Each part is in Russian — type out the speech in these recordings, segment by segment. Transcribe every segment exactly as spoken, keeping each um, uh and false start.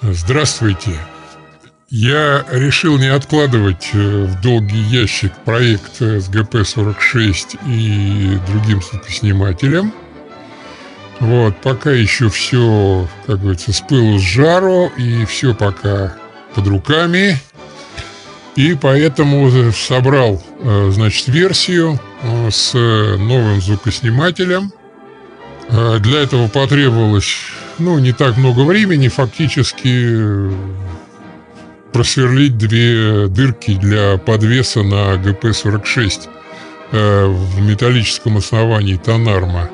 Здравствуйте. Я решил не откладывать в долгий ящик проект эс гэ пэ сорок шесть и другим звукоснимателям. Вот, пока еще все, как говорится, с пылу с жару, и все пока под руками. И поэтому собрал, значит, версию с новым звукоснимателем. Для этого потребовалось, ну, не так много времени, фактически просверлить две дырки для подвеса на гэ пэ сорок шесть в металлическом основании Тонарма.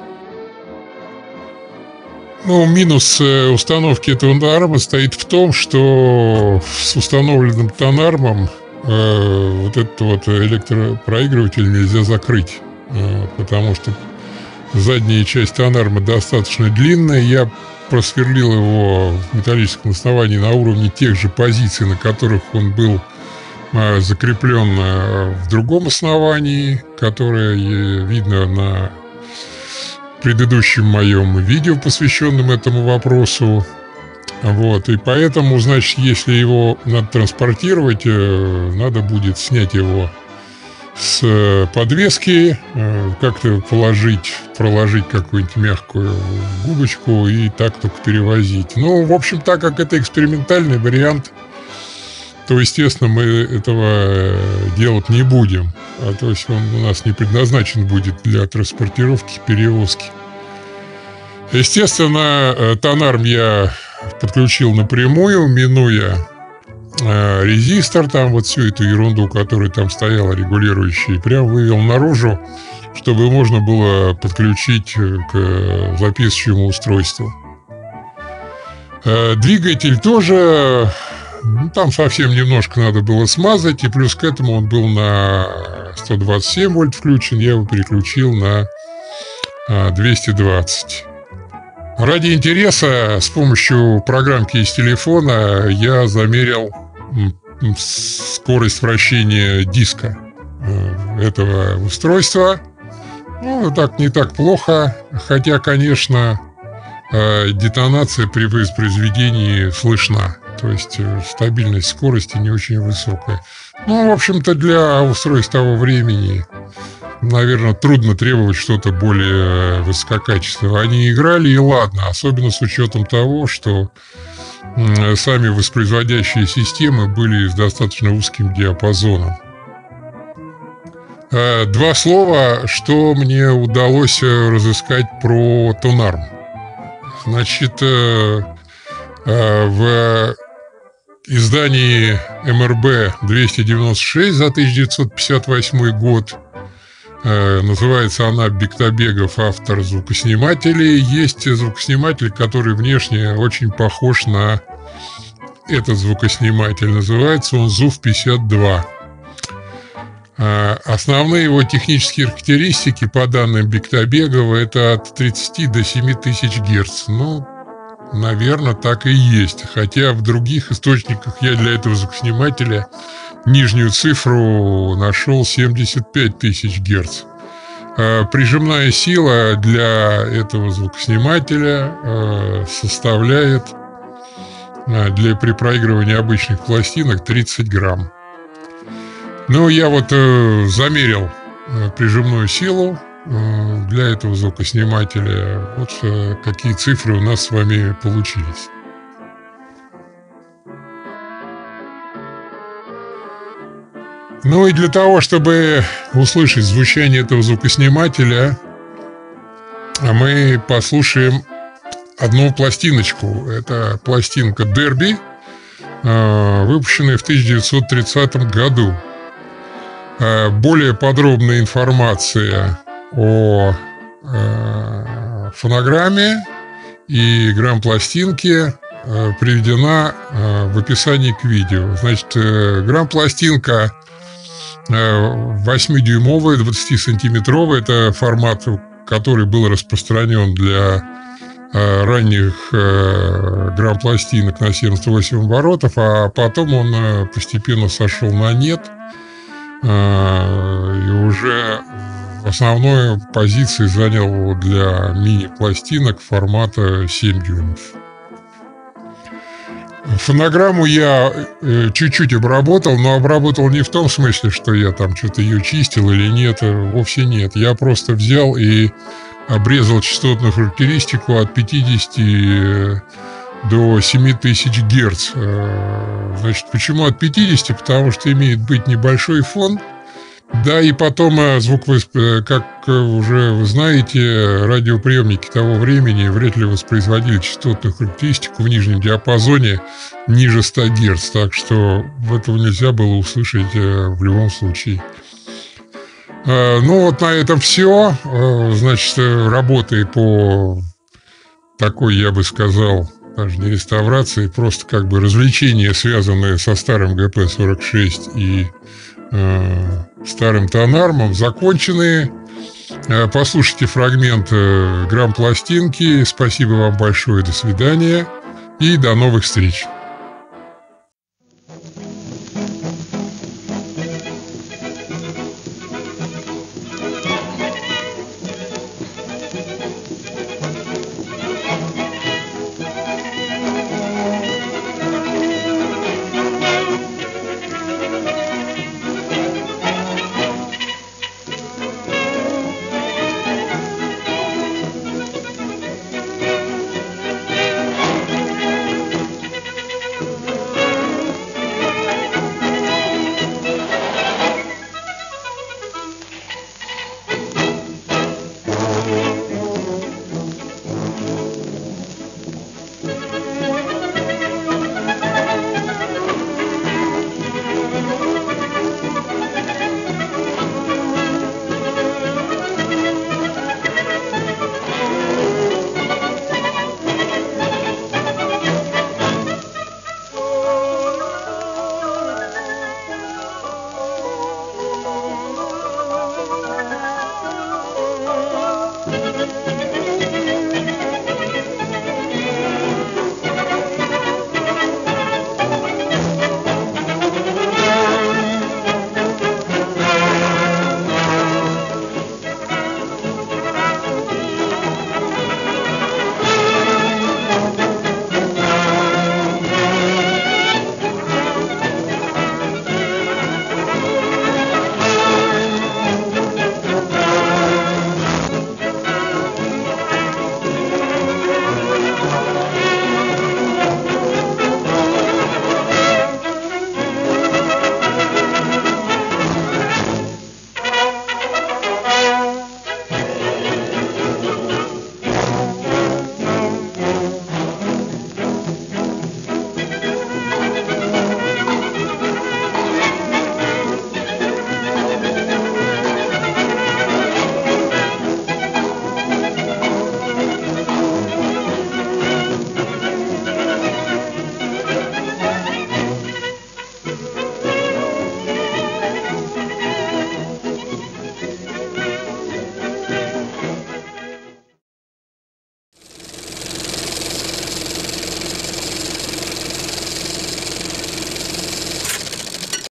Ну, минус установки этого Тонарма стоит в том, что с установленным Тонармом э, вот этот вот электропроигрыватель нельзя закрыть, э, потому что задняя часть Тонарма достаточно длинная. Я просверлил его в металлическом основании на уровне тех же позиций, на которых он был э, закреплен э, в другом основании, которое э, видно на предыдущем моем видео, посвященном этому вопросу. Вот, и поэтому, значит, если его надо транспортировать, э, надо будет снять его с подвески, э, как-то положить, проложить какую-нибудь мягкую губочку и так только перевозить. Ну, в общем, так как это экспериментальный вариант, то, естественно, мы этого делать не будем. А то есть он у нас не предназначен будет для транспортировки, перевозки. Естественно, Тонарм я подключил напрямую, минуя э, резистор, там вот всю эту ерунду, которая там стояла, регулирующая, прям вывел наружу, чтобы можно было подключить к записывающему устройству. Э, двигатель тоже, ну, там совсем немножко надо было смазать, и плюс к этому он был на сто двадцать семь вольт включен, я его переключил на э, двести двадцать. Ради интереса с помощью программки из телефона я замерил скорость вращения диска этого устройства. Ну, так не так плохо, хотя, конечно, детонация при воспроизведении слышна. То есть стабильность скорости не очень высокая. Ну, в общем-то, для устройств того времени, наверное, трудно требовать что-то более высококачественного. Они играли, и ладно, особенно с учетом того, что сами воспроизводящие системы были с достаточно узким диапазоном. Два слова, что мне удалось разыскать про Тонарм. Значит, в издании эм эр бэ двести девяносто шесть за тысяча девятьсот пятьдесят восьмой год, называется она «Бектабегов, автор звукоснимателей». Есть звукосниматель, который внешне очень похож на этот звукосниматель. Называется он зув пятьдесят два. Основные его технические характеристики, по данным Бектабегова, это от тридцати до семи тысяч герц. Ну, наверное, так и есть. Хотя в других источниках я для этого звукоснимателя нижнюю цифру нашел семьдесят пять тысяч герц. Прижимная сила для этого звукоснимателя составляет для при проигрывании обычных пластинок тридцать грамм. Ну, я вот замерил прижимную силу для этого звукоснимателя. Вот какие цифры у нас с вами получились. Ну и для того, чтобы услышать звучание этого звукоснимателя, мы послушаем одну пластиночку. Это пластинка Derby, выпущенная в тысяча девятьсот тридцатом году. Более подробная информация о фонограмме и грамм-пластинке приведена в описании к видео. Значит, грамм-пластинка восьмидюймовая, двадцатисантиметровая. Это формат, который был распространен для ранних грамм-пластинок на семьдесят восемь оборотов, а потом он постепенно сошел на нет. И уже основной позиции занял для мини-пластинок формата семь дюймов. Фонограмму я э, чуть-чуть обработал, но обработал не в том смысле, что я там что-то ее чистил или нет, вовсе нет. Я просто взял и обрезал частотную характеристику от пятидесяти до семи тысяч герц. Значит, почему от пятидесяти? Потому что имеет быть небольшой фон. Да, и потом звуковосп... как уже вы знаете, радиоприемники того времени вряд ли воспроизводили частотную характеристику в нижнем диапазоне ниже ста герц, так что этого нельзя было услышать в любом случае. Ну вот на этом все. Значит, работы по такой, я бы сказал, даже не реставрации, просто как бы развлечения, связанные со старым джи пи сорок шесть и э, старым тонармом, закончены. Послушайте фрагмент грамм-пластинки. Спасибо вам большое, до свидания и до новых встреч.